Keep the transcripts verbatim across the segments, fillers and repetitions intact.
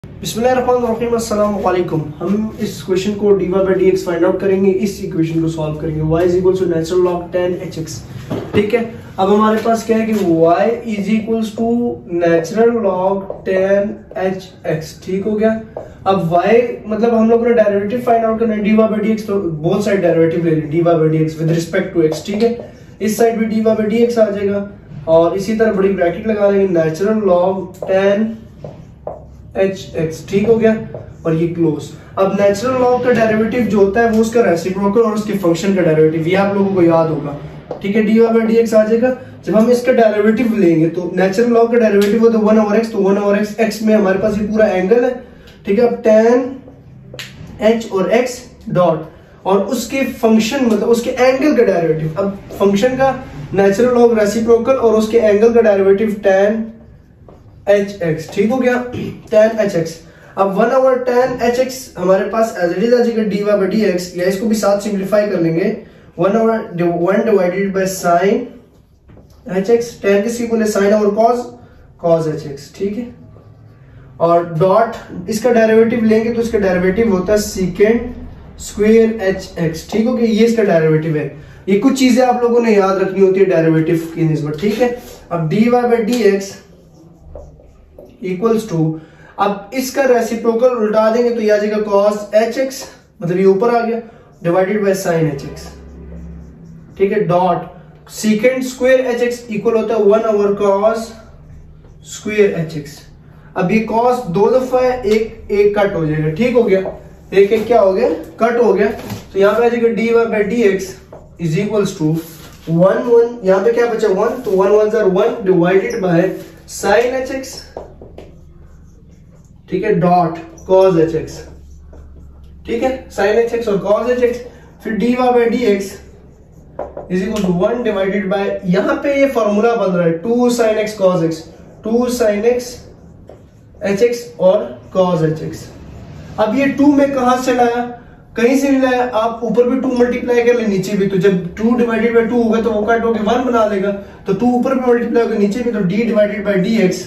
बिस्मिल्लाहिर्रहमानिर्रहीम, अस्सलाम वालेकुम। हम इस क्वेश्चन को d y by d x find out करेंगे। इस इक्वेशन को सॉल्व करेंगे। y is equal to natural log tan h x. ठीक है, अब हमारे पास क्या है कि y is equal to natural log tan h x. ठीक हो गया। अब y मतलब हम लोग ने डेरिवेटिव फाइंड आउट करना है d y by d x, तो बोथ साइड डेरिवेटिव ले लें d y by d x with respect to x। ठीक है, इस साइड भी d y by d x आ जाएगा और इसी तरह बड़ी ब्रैकेट लगा लेंगे natural log tan h x. ठीक हो गया और ये क्लोज। अब नेचुरल लॉग का डेरिवेटिव जो होता है वो उसका रेसिप्रोकल और उसके फंक्शन का डेरिवेटिव, ये आप लोगों को याद होगा। ठीक है, d y by d x आ जाएगा। जब हम इसका डेरिवेटिव लेंगे तो नेचुरल लॉग का डेरिवेटिव होता है वन ओवर एक्स, तो वन ओवर एक्स एक्स में हमारे पास ये पूरा एंगल है। ठीक है, अब टेन एच और एक्स डॉट और उसके फंक्शन मतलब उसके एंगल का डेरिवेटिव। अब फंक्शन का नेचुरल लॉग रेसिप्रोकल और उसके एंगल का डेरिवेटिव टेन एच एक्स। ठीक हो गया, टेन एच एक्स। अब one over tan h x हमारे पास एज इट इज आ जाएगा d y by d x, या इसको भी साथ सिंप्लीफाई कर लेंगे। One over one divided by sine h x, tan किसकी बोले sine over cos cos h x. ठीक है, और डॉट इसका डेरिवेटिव लेंगे तो इसका डेरिवेटिव होता है सीकेंड स्क्वायर एच एक्स। ठीक हो गया, ये इसका डेरिवेटिव है। ये कुछ चीजें आप लोगों ने याद रखनी होती है डेरिवेटिव की निस्बत। ठीक है, अब d y by d x equals to, अब इसका रेसिप्रोकल उल्टा देंगे तो ये आ जाएगा कॉस एच एक्स, मतलब ये ऊपर आ गया, divided by sine h x. ठीक है, dot secant square h x equal होता है one over cos square h x. अब ये कॉस दो दफा है, एक एक कट हो जाएगा। ठीक हो गया, एक एक क्या हो गया, कट हो गया। तो यहाँ पे आ जाएगा d y by d x is equals to one one, यहाँ पे क्या बचा वन, तो वन वन जार one divided by sine h x. ठीक है, डॉट कॉस एच एक्स। ठीक है, साइन एच एक्स और कॉस एच एक्स। फिर d y by d x is equal to one divided by, यहां पे ये फॉर्मूला बन रहा है two sine x cos x, two sine x h x और कॉस एच एक्स। अब ये टू में कहां से लाया, कहीं से नहीं लाया। आप ऊपर भी टू मल्टीप्लाई कर ले, नीचे भी। तो जब टू डिवाइडेड बाय टू होगा तो वो कट होकर वन बना लेगा, तो टू ऊपर भी मल्टीप्लाई होगा नीचे भी, तो d divided by d x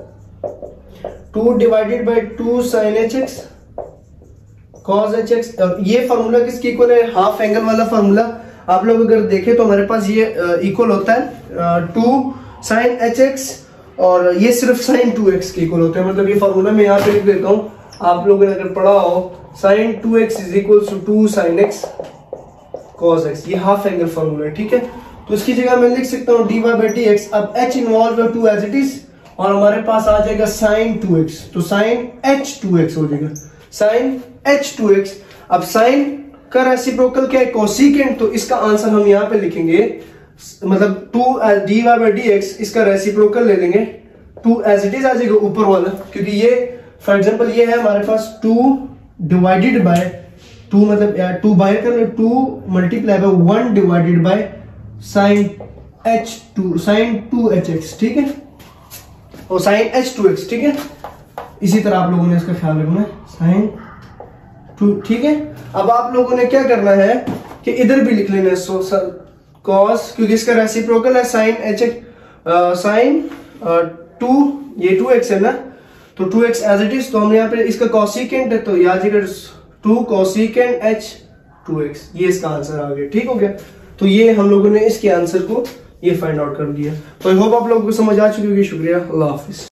two divided by two sine h x cos h x. ये फार्मूला किसके इक्वल है, हाफ एंगल वाला फार्मूला। आप लोग अगर देखें तो हमारे पास ये इक्वल होता है टू साइन एच एक्स और ये सिर्फ साइन टू एक्स के इक्वल होते हैं। मतलब ये फार्मूला मैं यहाँ पे लिख देता हूँ, आप लोगों ने अगर पढ़ा हो sine two x is equal to two sine x cos x, ये हाफ एंगल फार्मूला है। ठीक है, तो इसकी जगह मैं लिख सकता हूँ d y by d x. अब एच इन्वॉल्व है टू एज इट इज और हमारे पास आ जाएगा साइन टू एक्स, तो साइन एच टू एक्स हो जाएगा, साइन एच टू एक्स। अब साइन का रेसिप्रोकल क्या है, कोसिकेंट, तो इसका आंसर हम यहाँ पे लिखेंगे, मतलब two d y by d x, इसका रेसिप्रोकल ले लेंगे, टू एज इट इज आ जाएगा ऊपर वाला, क्योंकि ये फॉर एग्जांपल ये है हमारे पास टू डिवाइडेड बाय टू, मतलब टू बाय कर two multiply by one divided by sine h two sine two h x. ठीक है, और साइन एच टू एक्स। ठीक है, इसी तरह आप लोगों ने इसका ख्याल रखना है, साइन टू। ठीक है, अब आप लोगों ने क्या करना है कि इधर भी लिख लेना है सो कॉस, क्योंकि इसका रेसिप्रोकल है sine h x, sine two, ये टू एक्स है ना, तो two x as it is, तो हमने यहाँ पे इसका कॉसिकेंट है, तो याद रखिएगा two cosecant h two x, ये इसका आंसर आ गया। ठीक हो गया, तो ये हम लोगों ने इसके आंसर को ये फाइंड आउट कर दिया। तो आई होप आप लोगों को समझ आ चुकी होगी। शुक्रिया, अल्लाह हाफिज।